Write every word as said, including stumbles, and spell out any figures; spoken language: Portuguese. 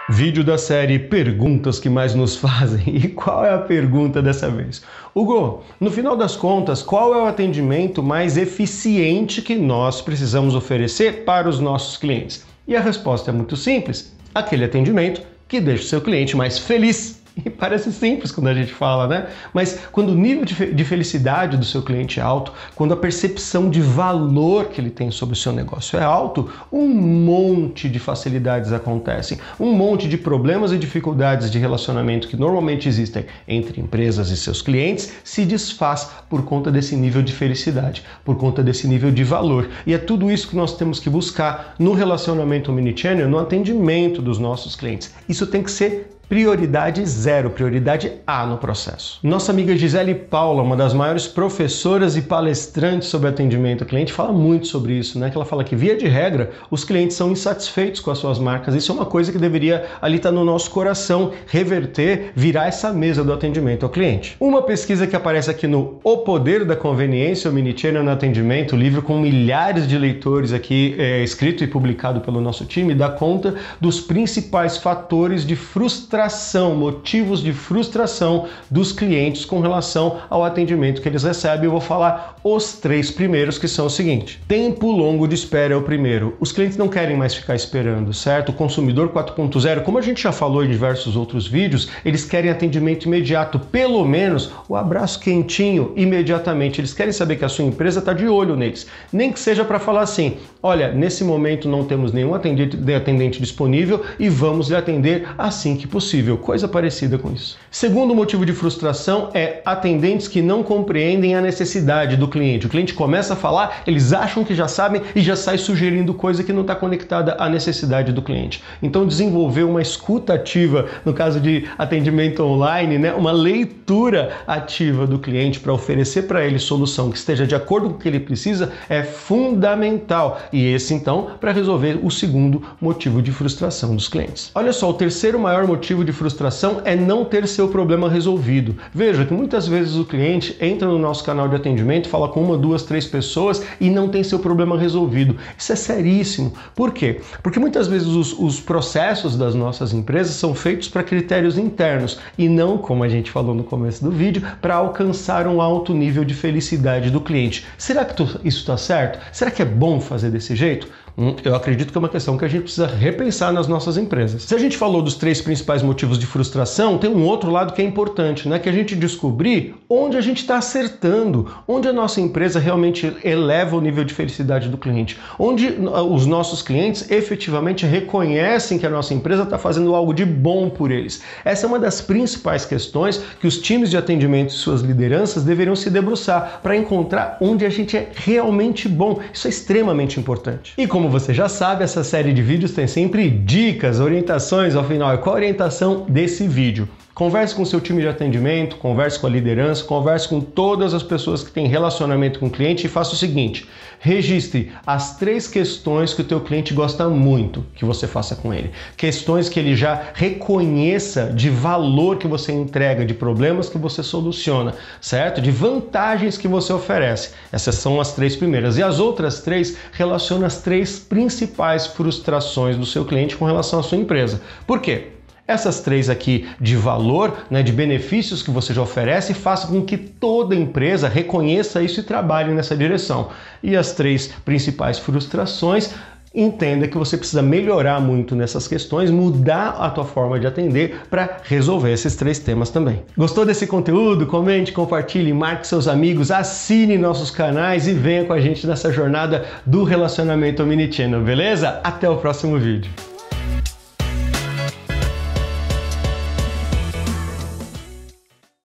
Vídeo da série Perguntas que mais nos fazem. E qual é a pergunta dessa vez? Hugo, no final das contas, qual é o atendimento mais eficiente que nós precisamos oferecer para os nossos clientes? E a resposta é muito simples: aquele atendimento que deixa o seu cliente mais feliz. E parece simples quando a gente fala, né? Mas quando o nível de felicidade do seu cliente é alto, quando a percepção de valor que ele tem sobre o seu negócio é alto, um monte de facilidades acontecem. Um monte de problemas e dificuldades de relacionamento que normalmente existem entre empresas e seus clientes se desfaz por conta desse nível de felicidade, por conta desse nível de valor. E é tudo isso que nós temos que buscar no relacionamento omnichannel, no atendimento dos nossos clientes. Isso tem que ser prioridade zero, prioridade A no processo. Nossa amiga Gisele Paula, uma das maiores professoras e palestrantes sobre atendimento ao cliente, fala muito sobre isso, né? Que ela fala que, via de regra, os clientes são insatisfeitos com as suas marcas. Isso é uma coisa que deveria ali estar no nosso coração, reverter, virar essa mesa do atendimento ao cliente. Uma pesquisa que aparece aqui no O Poder da Conveniência, o Omnichannel no Atendimento, livro com milhares de leitores aqui, é, escrito e publicado pelo nosso time, dá conta dos principais fatores de frustração motivos de frustração dos clientes com relação ao atendimento que eles recebem. Eu vou falar os três primeiros, que são o seguinte: tempo longo de espera é o primeiro. Os clientes não querem mais ficar esperando, certo? O consumidor quatro ponto zero, como a gente já falou em diversos outros vídeos, eles querem atendimento imediato, pelo menos o abraço quentinho imediatamente. Eles querem saber que a sua empresa está de olho neles, nem que seja para falar assim: olha, nesse momento não temos nenhum atendente, atendente disponível e vamos lhe atender assim que possível. Possível, coisa parecida com isso. Segundo motivo de frustração é atendentes que não compreendem a necessidade do cliente. O cliente começa a falar, eles acham que já sabem e já sai sugerindo coisa que não está conectada à necessidade do cliente. Então, desenvolver uma escuta ativa, no caso de atendimento online, né, uma leitura ativa do cliente para oferecer para ele solução que esteja de acordo com o que ele precisa é fundamental. E esse, então, para resolver o segundo motivo de frustração dos clientes. Olha só, o terceiro maior motivo de frustração é não ter seu problema resolvido. Veja que muitas vezes o cliente entra no nosso canal de atendimento, fala com uma, duas, três pessoas e não tem seu problema resolvido. Isso é seríssimo. Por quê? Porque muitas vezes os, os processos das nossas empresas são feitos para critérios internos e não, como a gente falou no começo do vídeo, para alcançar um alto nível de felicidade do cliente. Será que isso está certo? Será que é bom fazer desse jeito? Eu acredito que é uma questão que a gente precisa repensar nas nossas empresas. Se a gente falou dos três principais motivos de frustração, tem um outro lado que é importante, né? Que a gente descobrir onde a gente está acertando, onde a nossa empresa realmente eleva o nível de felicidade do cliente, onde os nossos clientes efetivamente reconhecem que a nossa empresa está fazendo algo de bom por eles. Essa é uma das principais questões que os times de atendimento e suas lideranças deveriam se debruçar para encontrar onde a gente é realmente bom. Isso é extremamente importante. E como Como você já sabe, essa série de vídeos tem sempre dicas, orientações ao final. E qual a orientação desse vídeo? Converse com o seu time de atendimento, converse com a liderança, converse com todas as pessoas que têm relacionamento com o cliente e faça o seguinte: registre as três questões que o teu cliente gosta muito que você faça com ele. Questões que ele já reconheça de valor que você entrega, de problemas que você soluciona, certo? De vantagens que você oferece. Essas são as três primeiras. E as outras três relacionam as três principais frustrações do seu cliente com relação à sua empresa. Por quê? Essas três aqui de valor, né, de benefícios que você já oferece, façam com que toda empresa reconheça isso e trabalhe nessa direção. E as três principais frustrações, entenda que você precisa melhorar muito nessas questões, mudar a tua forma de atender para resolver esses três temas também. Gostou desse conteúdo? Comente, compartilhe, marque seus amigos, assine nossos canais e venha com a gente nessa jornada do relacionamento omnichannel, beleza? Até o próximo vídeo.